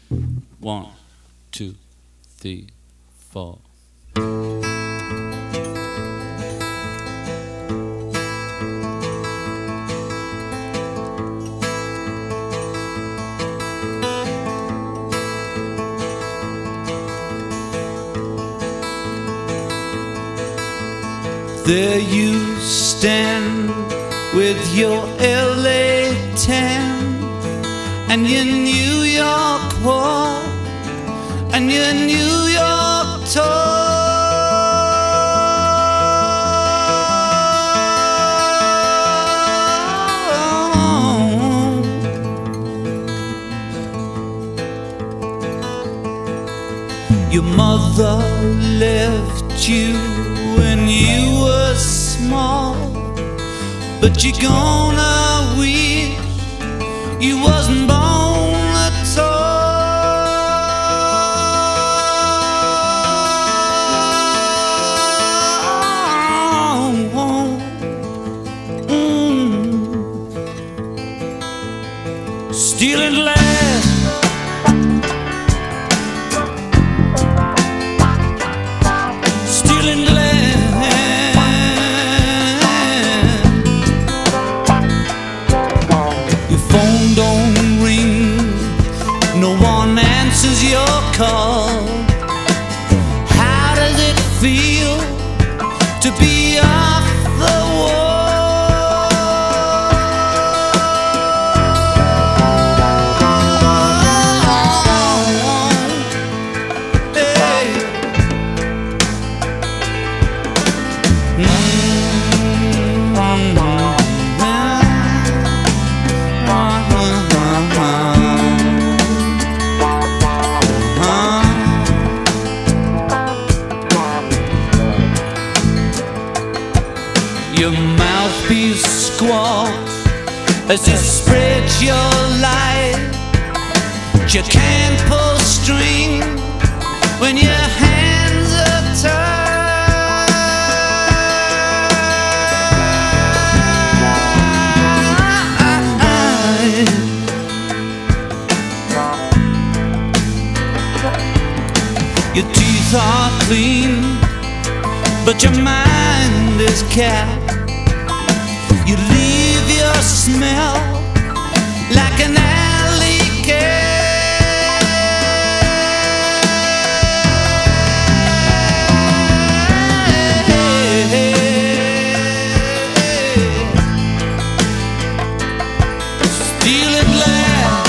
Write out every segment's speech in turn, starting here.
1, 2, 3, 4. There you stand with your LA tan and your New York walk and your New York talk. Your mother left you when you were small, but you're gonna wish you wasn't born at all. Stealing glass, stealing glass. Your phone don't ring, no one answers your call. How does it feel to be off the wall? Your mouthpiece squawks as it spreads your light. You can't pull string when your hands are tied. Your teeth are clean, but your mind is capped. You leave your smell like an alley cat. Stealing glass,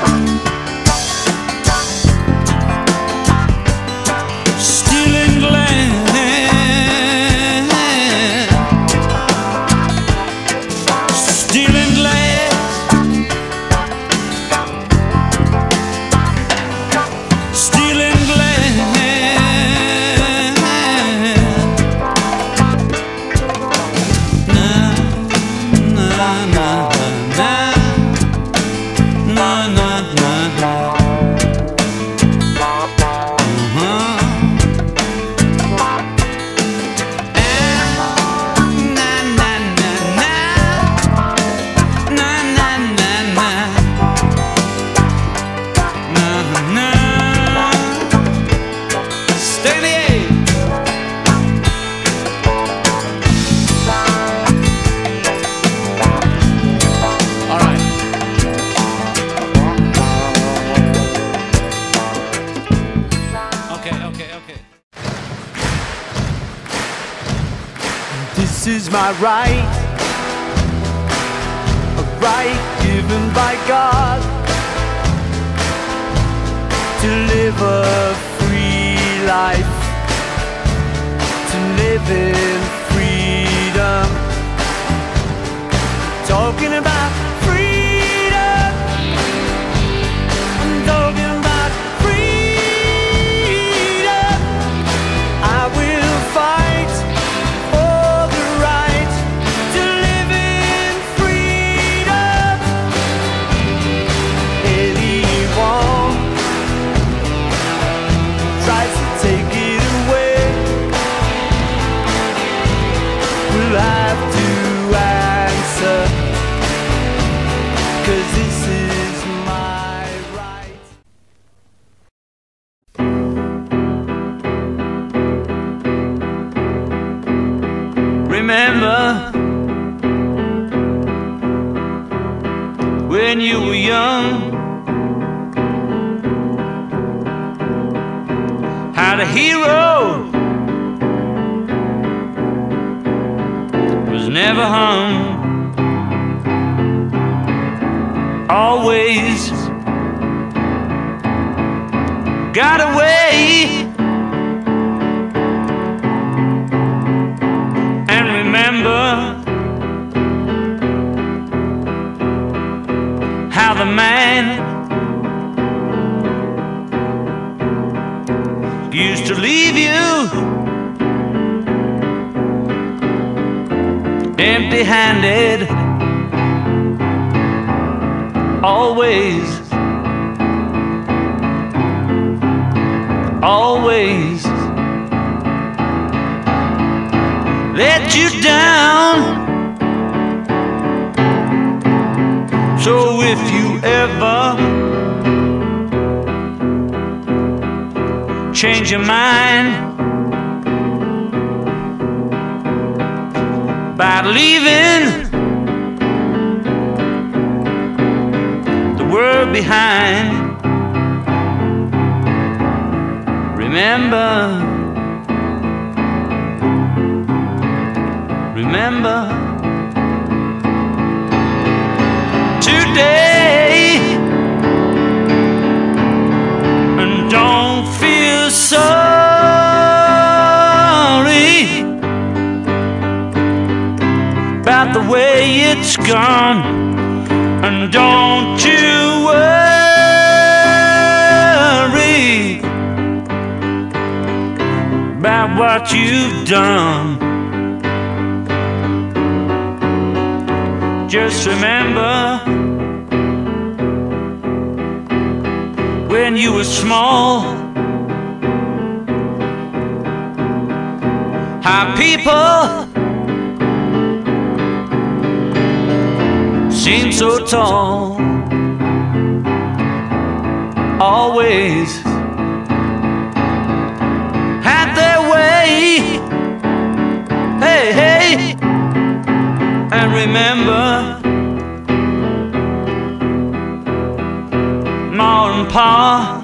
stealing glass. Stealing glass, stealing glass. Na na na na na na na na. This is my right, a right given by God, to live a free life, to live in freedom. Talking about freedom, I'm talking about freedom. I will fight for the right to live in freedom. Anyone tries to take it away will have to answer remember when you were young, how the hero was never hung, always got away. And remember how the man used to leave you empty-handed, always, always let you down. So if you ever change your mind about leaving the world behind, remember, remember today, and don't feel sorry about the way it's gone, and don't you worry about what you've done. Just remember when you were small, how people seemed so tall, always had their way. Hey, hey, and remember Ma and Pa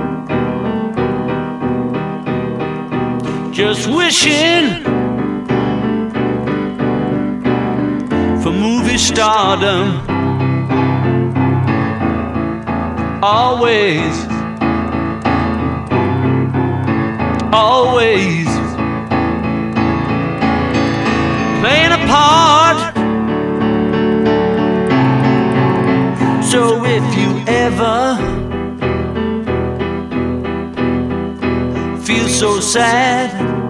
just wishing for movie stardom, always, always playing a part. So if you ever feel so sad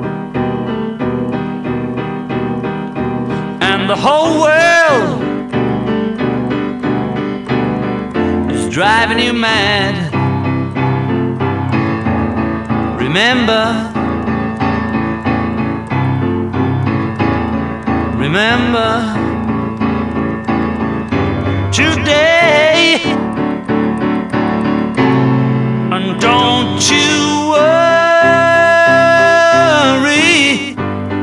and the whole world is driving you mad, remember, remember today, and don't you worry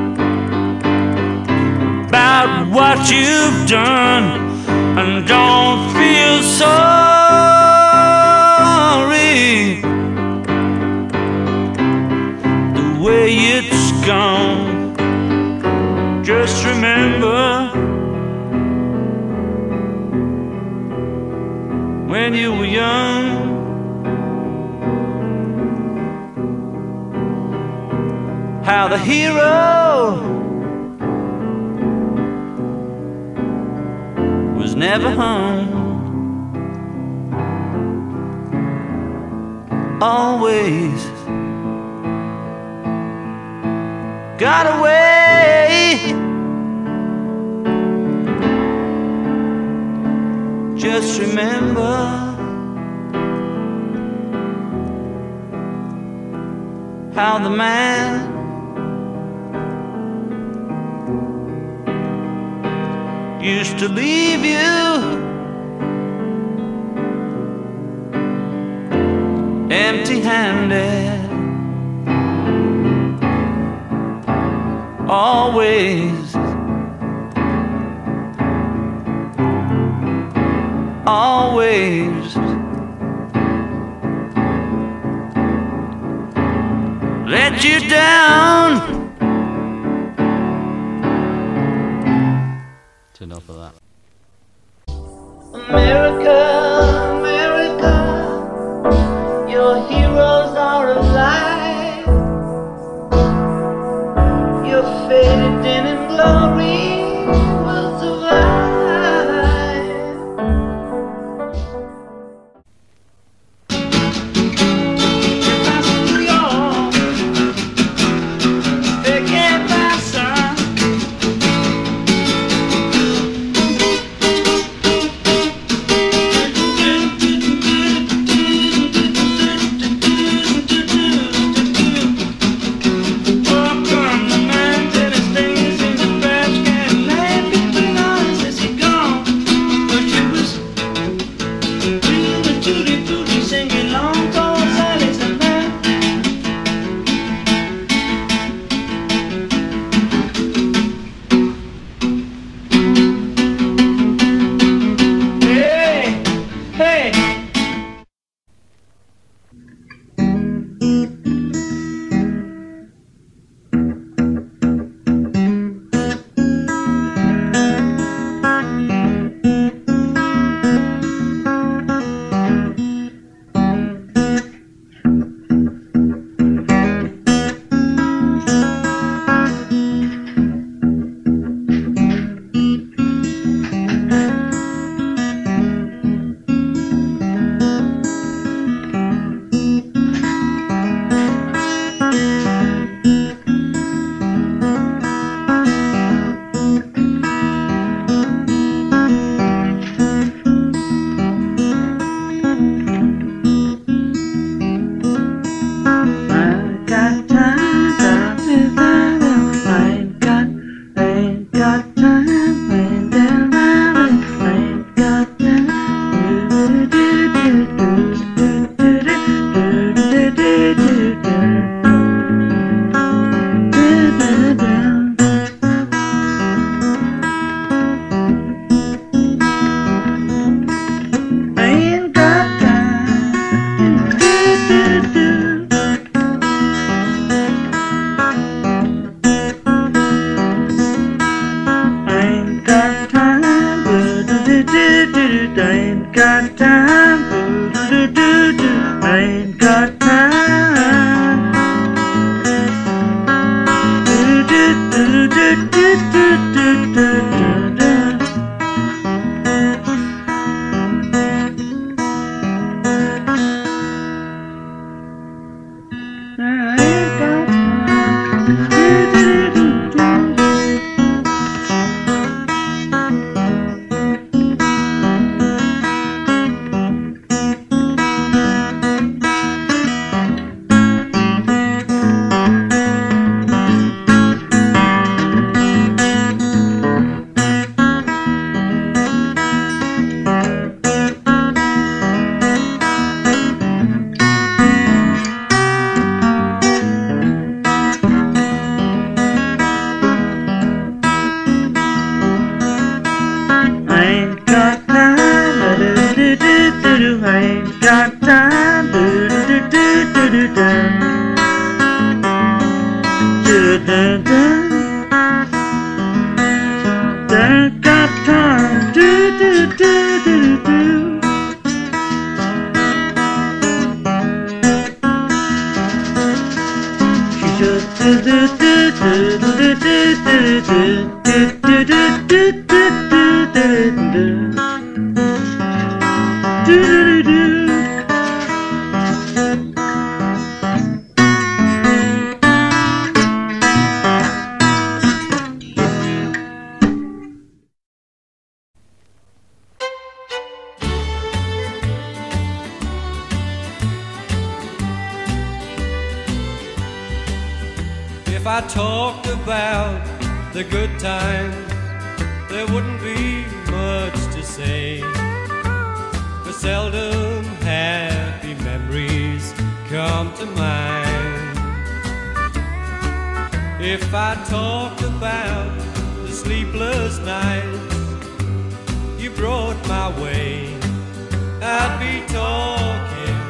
about what you've done, and don't feel sorry the way it's gone. Just remember when you were young, how the hero was never hung, always got away. Just remember how the man used to leave you empty-handed, always waves. Let you down. It's enough of that. America, America, your heroes are alive. Your faded din and glory will survive. If I talked about the good times, there wouldn't be much to say. For seldom happy memories come to mind. If I talked about the sleepless nights you brought my way, I'd be talking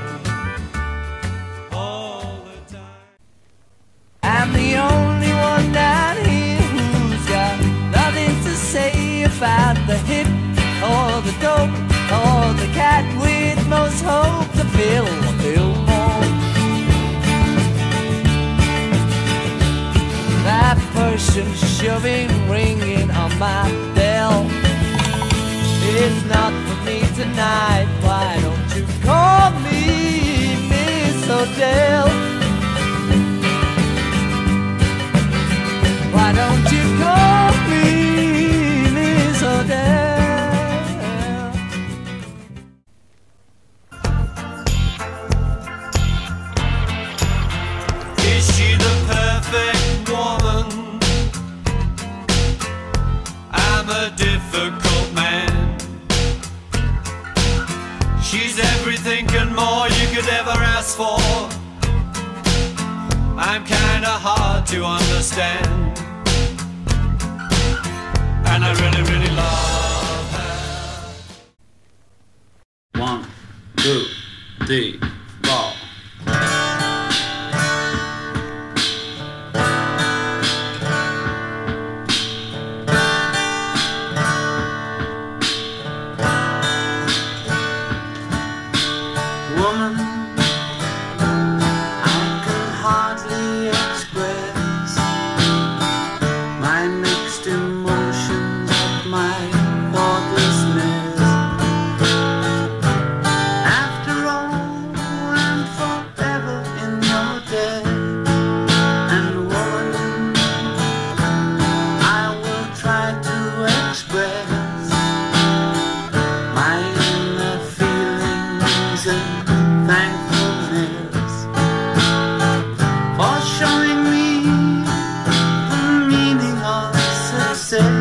all the time. I'm the only one down here who's got nothing to say about the hip or the dope or the cat with most hope to fill a billboard. That person shoving, ringing on my bell. It's not for me tonight. Why don't you call me Miss Odell? Why don't you call me Miss Odell? Is she the perfect woman? I'm a difficult man. She's everything and more you could ever ask for. I'm kinda hard to understand, and I really, really love her. 1, 2, 3, 4. Woman, I can hardly express my mixed emotions at my thoughtlessness. After all, I'm forever in your debt. And woman, I will try to express my inner feelings and thankfulness for showing me the meaning of success.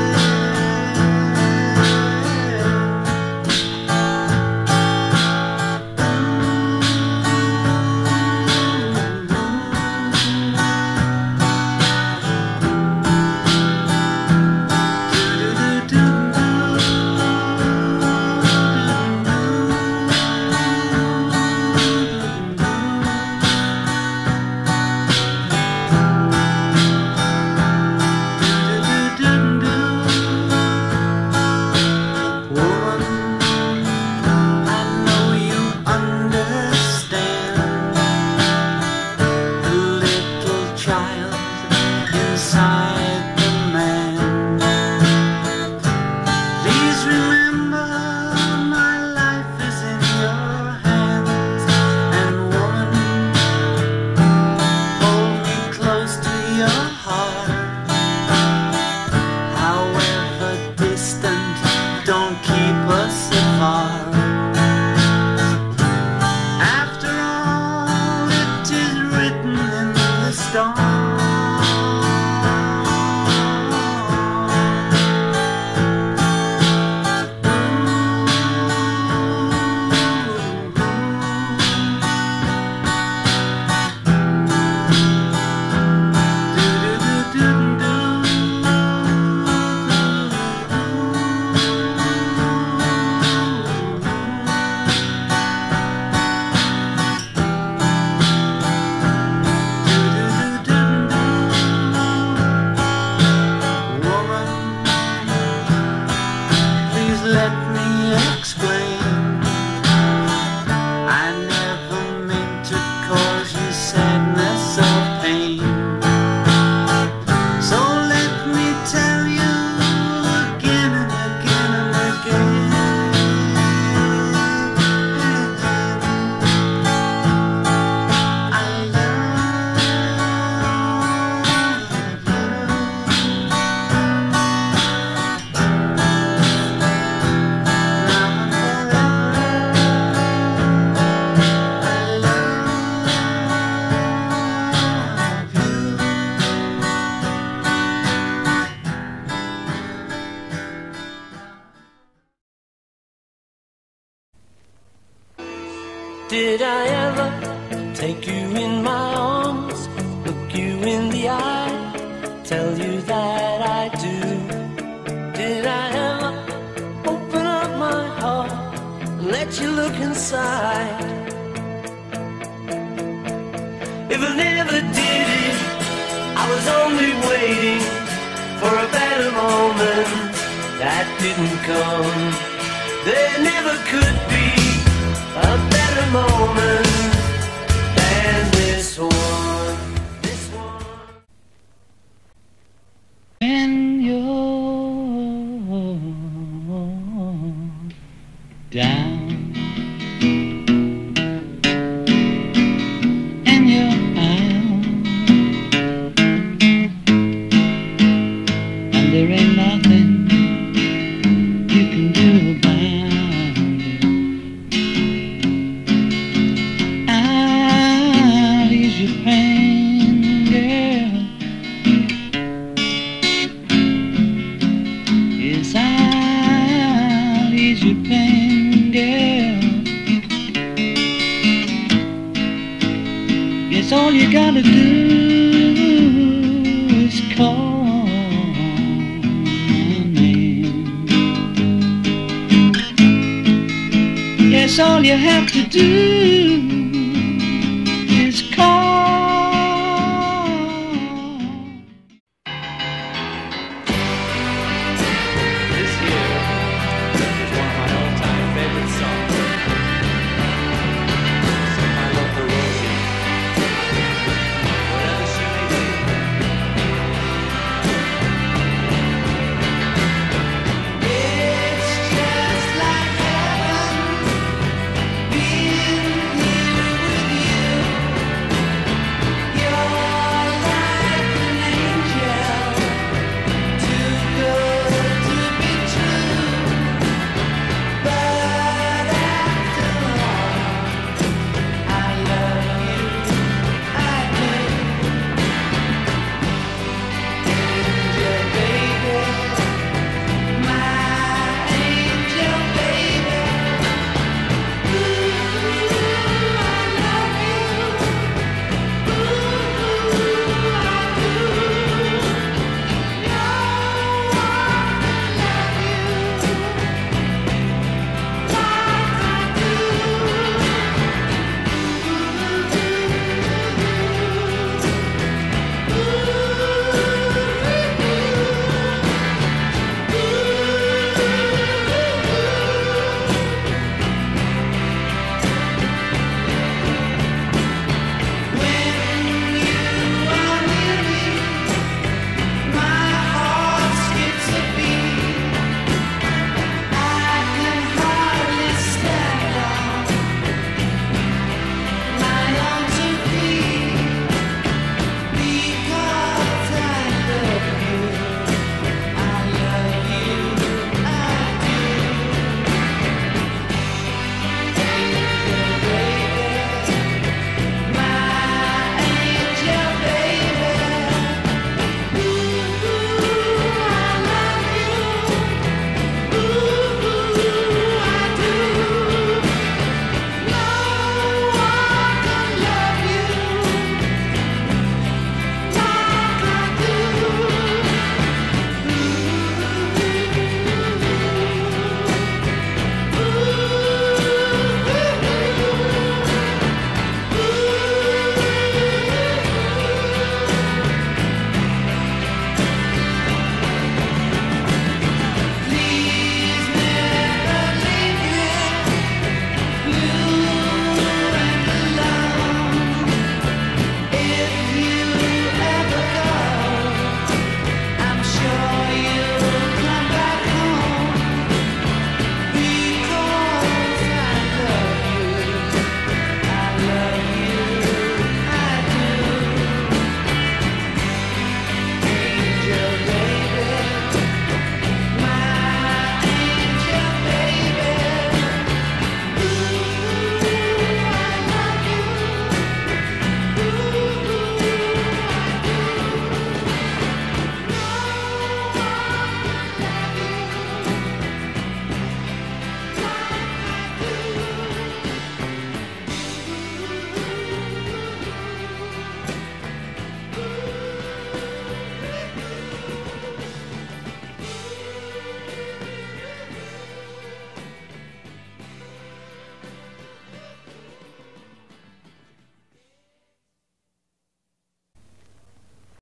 Did I ever take you in my arms, look you in the eye, tell you that I do? Did I ever open up my heart and let if I never did it, I was only waiting for a better moment that didn't come. There never could be a better moment than this one. This one. When you're down and you're out, and there ain't nothing you can do about it, I'll ease your pain, girl. Yes, I'll ease your pain, girl. Yes, all you gotta do is call my name. Yes, all you have to do